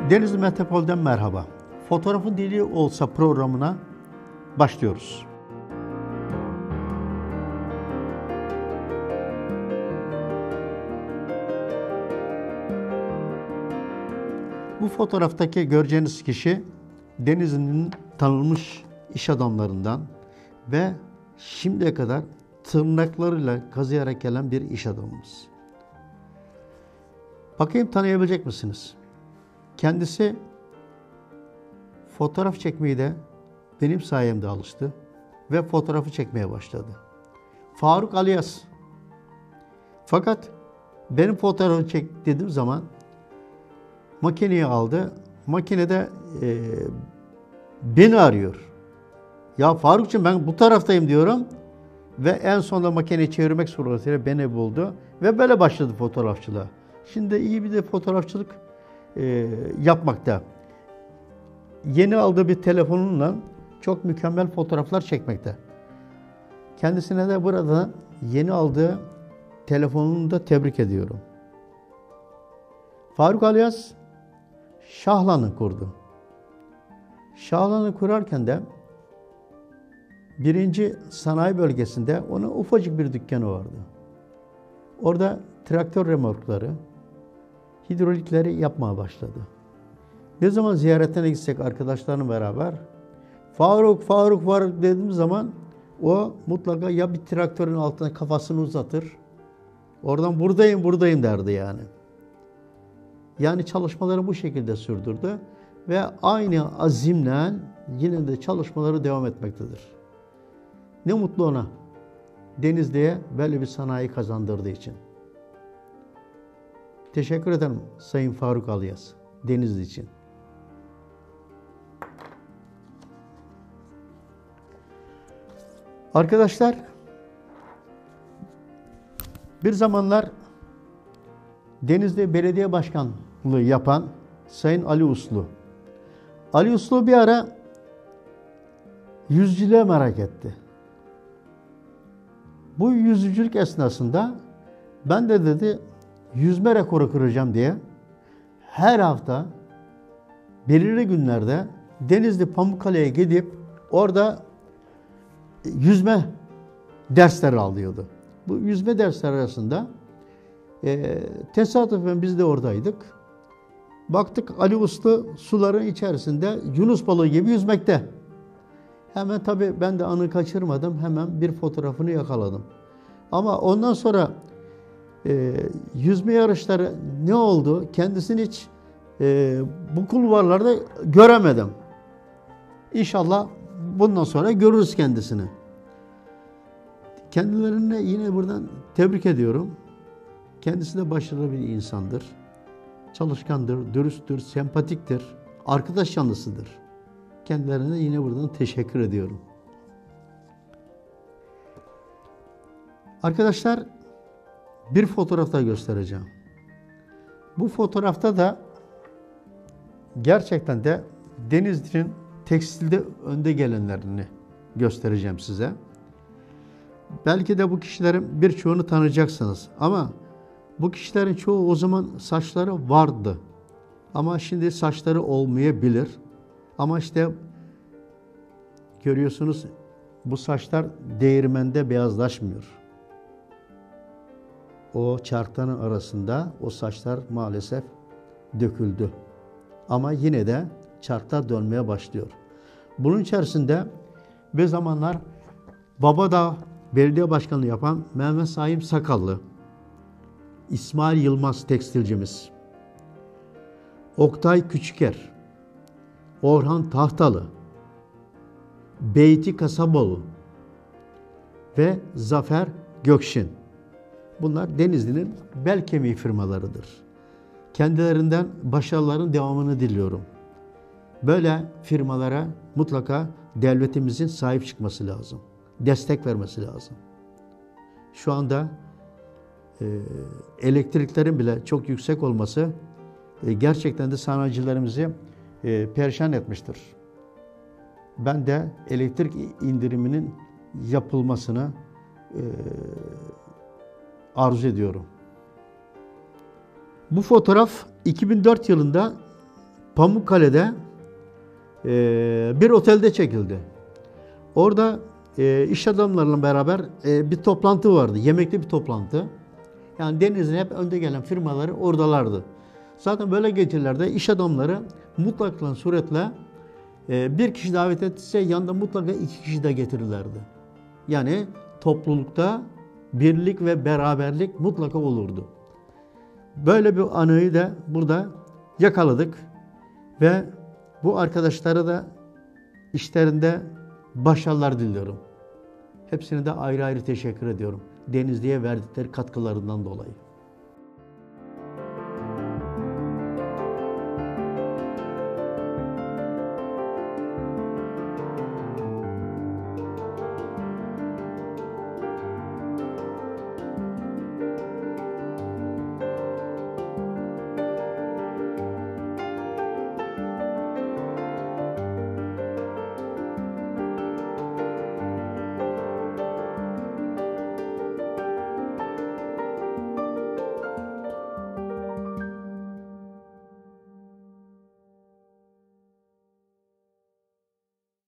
Denizli Metropol'den merhaba. Fotoğrafın Dili Olsa programına başlıyoruz. Bu fotoğraftaki göreceğiniz kişi Denizli'nin tanınmış iş adamlarından ve şimdiye kadar tırnaklarıyla kazıyarak gelen bir iş adamımız. Bakayım tanıyabilecek misiniz? Kendisi fotoğraf çekmeyi de benim sayemde alıştı ve fotoğrafı çekmeye başladı. Faruk Aliyas. Fakat benim fotoğrafı çek dediğim zaman makineyi aldı. Makinede beni arıyor. Ya Faruk'cığım ben bu taraftayım diyorum. Ve en sonunda makineyi çevirmek suretiyle beni buldu. Ve böyle başladı fotoğrafçılığa. Şimdi iyi bir de fotoğrafçılık yapmakta. Yeni aldığı bir telefonunla çok mükemmel fotoğraflar çekmekte. Kendisine de burada yeni aldığı telefonunu da tebrik ediyorum. Faruk Aliyas Şahlan'ı kurdu. Şahlan'ı kurarken de birinci sanayi bölgesinde onun ufacık bir dükkanı vardı. Orada traktör remorkları, hidrolikleri yapmaya başladı. Ne zaman ziyaretine gitsek arkadaşlarla beraber Faruk dediğim zaman o mutlaka ya bir traktörün altına kafasını uzatır, oradan buradayım derdi yani. Yani çalışmaları bu şekilde sürdürdü ve aynı azimle yine de çalışmaları devam etmektedir. Ne mutlu ona. Denizli'ye böyle bir sanayi kazandırdığı için. Teşekkür ederim Sayın Faruk Aliyas, Denizli için. Arkadaşlar, bir zamanlar Denizli Belediye Başkanlığı yapan Sayın Ali Uslu. Ali Uslu bir ara yüzücülüğe merak etti. Bu yüzücülük esnasında ben de dedi yüzme rekoru kıracağım diye her hafta belirli günlerde Denizli Pamukkale'ye gidip orada yüzme dersleri alıyordu. Bu yüzme dersleri arasında tesadüfen biz de oradaydık. Baktık Ali Uslu suların içerisinde yunus balığı gibi yüzmekte. Hemen tabii ben de anı kaçırmadım. Hemen bir fotoğrafını yakaladım. Ama ondan sonra yüzme yarışları ne oldu? Kendisini hiç bu kulvarlarda göremedim. İnşallah bundan sonra görürüz kendisini. Kendilerine yine buradan tebrik ediyorum. Kendisi de başarılı bir insandır. Çalışkandır, dürüsttür, sempatiktir, arkadaş canlısıdır. Kendilerine yine buradan teşekkür ediyorum. Arkadaşlar, bir fotoğraf daha göstereceğim. Bu fotoğrafta da gerçekten de Denizli'nin tekstilde önde gelenlerini göstereceğim size. Belki de bu kişilerin birçoğunu tanıyacaksınız ama bu kişilerin çoğu o zaman saçları vardı. Ama şimdi saçları olmayabilir. Ama işte görüyorsunuz bu saçlar değirmende beyazlaşmıyor. O çarkların arasında o saçlar maalesef döküldü. Ama yine de çarklar dönmeye başlıyor. Bunun içerisinde bir zamanlar Babadağ Belediye Başkanlığı yapan Mehmet Saim Sakallı, İsmail Yılmaz tekstilcimiz, Oktay Küçüker, Orhan Tahtalı, Beyti Kasaboğlu ve Zafer Gökşin. Bunlar Denizli'nin bel kemiği firmalarıdır. Kendilerinden başarıların devamını diliyorum. Böyle firmalara mutlaka devletimizin sahip çıkması lazım. Destek vermesi lazım. Şu anda elektriklerin bile çok yüksek olması gerçekten de sanayicilerimizi perişan etmiştir. Ben de elektrik indiriminin yapılmasını arzu ediyorum. Bu fotoğraf 2004 yılında Pamukkale'de bir otelde çekildi. Orada iş adamlarıyla beraber bir toplantı vardı. Yemekli bir toplantı. Yani denizin hep önde gelen firmaları oradalardı. Zaten böyle gecelerde iş adamları mutlaka suretle bir kişi davet etse yanında mutlaka 2 kişi de getirirlerdi. Yani toplulukta birlik ve beraberlik mutlaka olurdu. Böyle bir anıyı da burada yakaladık ve bu arkadaşlara da işlerinde başarılar diliyorum. Hepsine de ayrı ayrı teşekkür ediyorum. Denizli'ye verdikleri katkılarından dolayı.